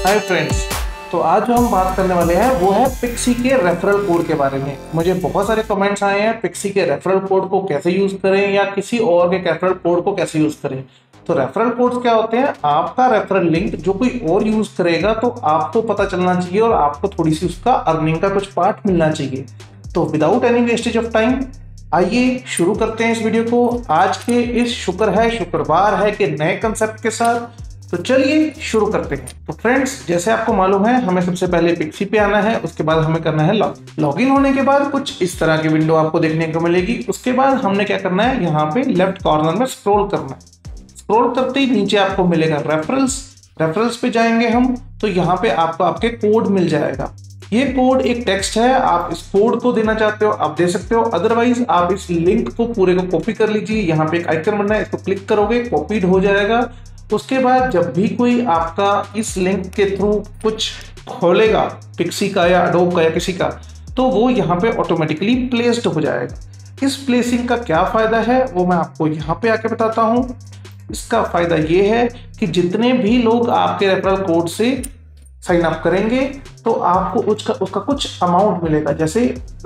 Hi friends, तो आज जो हम बात करने वाले हैं वो है पिक्सी के रेफरल कोड के बारे में। मुझे बहुत सारे कमेंट्स आए हैं पिक्सी के रेफरल कोड को कैसे यूज करें या किसी और के रेफरल कोड को कैसे यूज करें। तो रेफरल कोड्स क्या होते हैं? आपका रेफरल लिंक जो कोई और यूज करेगा तो आपको पता चलना चाहिए और आपको थोड़ी सी उसका अर्निंग का कुछ पार्ट मिलना चाहिए। तो without any wastage of time आइए शुरू करते हैं इस वीडियो को आज के इस शुक्रवार है के नए कंसेप्ट के साथ। तो चलिए शुरू करते हैं। तो फ्रेंड्स, जैसे आपको मालूम है हमें सबसे पहले पिक्सी पे आना है, उसके बाद हमें करना है लॉगिन होने के बाद कुछ इस तरह की विंडो आपको देखने को मिलेगी। उसके बाद हमने क्या करना है, यहाँ पे लेफ्ट कॉर्नर में स्क्रॉल करना है। स्क्रॉल करते ही नीचे आपको मिलेगा रेफरल्स पे जाएंगे हम, तो यहाँ पे आपको आपके कोड मिल जाएगा। ये कोड एक टेक्स्ट है, आप इस कोड को देना चाहते हो आप दे सकते हो, अदरवाइज आप इस लिंक को पूरे को कॉपी कर लीजिए। यहाँ पे एक आइकन बनना है, इसको क्लिक करोगे कॉपीड हो जाएगा। उसके बाद जब भी कोई आपका इस लिंक के थ्रू कुछ खोलेगा पिक्सी का या एडोब का या किसी का, तो वो यहाँ पे ऑटोमेटिकली प्लेस्ड हो जाएगा। इस प्लेसिंग का क्या फायदा है वो मैं आपको यहाँ पे आके बताता हूँ। इसका फायदा ये है कि जितने भी लोग आपके रेफरल कोड से साइन अप करेंगे तो आपको उसका कुछ अमाउंट मिलेगा। जैसे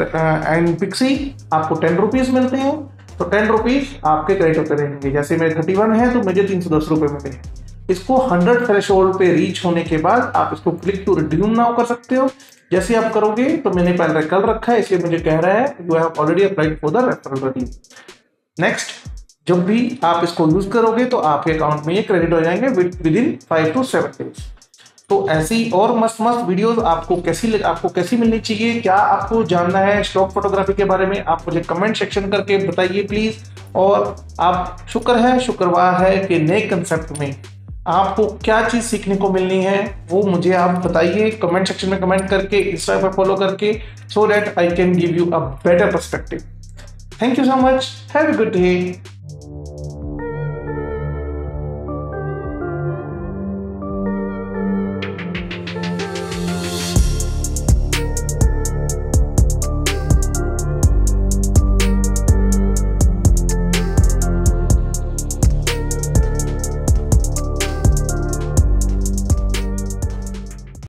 एंड पिक्सी आपको 10 रुपीज मिलते हैं, तो 10 रुपीज आपके क्रेडिट होते रहेंगे। जैसे मेरे 31 है तो मुझे 310 रुपए मिले। इसको 100 थ्रेशोल्ड पे रीच होने के बाद आप इसको क्लिक टू रिड्यूम नाउ कर सकते हो। जैसे आप करोगे तो मैंने पहले कल रखा है इसलिए मुझे कह रहा है you have already applied for the referral redeem. Next, जब भी आप इसको यूज करोगे तो आपके अकाउंट में ये क्रेडिट हो जाएंगे विद इन 5 to 7 days। तो ऐसी और मस्त वीडियोस आपको कैसी मिलनी चाहिए, क्या आपको जानना है स्टॉक फोटोग्राफी के बारे में, आप मुझे कमेंट सेक्शन करके बताइए प्लीज। और आप शुक्रवार है कि नए कंसेप्ट में आपको क्या चीज सीखने को मिलनी है वो मुझे आप बताइए कमेंट सेक्शन में कमेंट करके, इंस्टा पर फॉलो करके, so that I can give you a better perspective. Thank you so much, have a good day.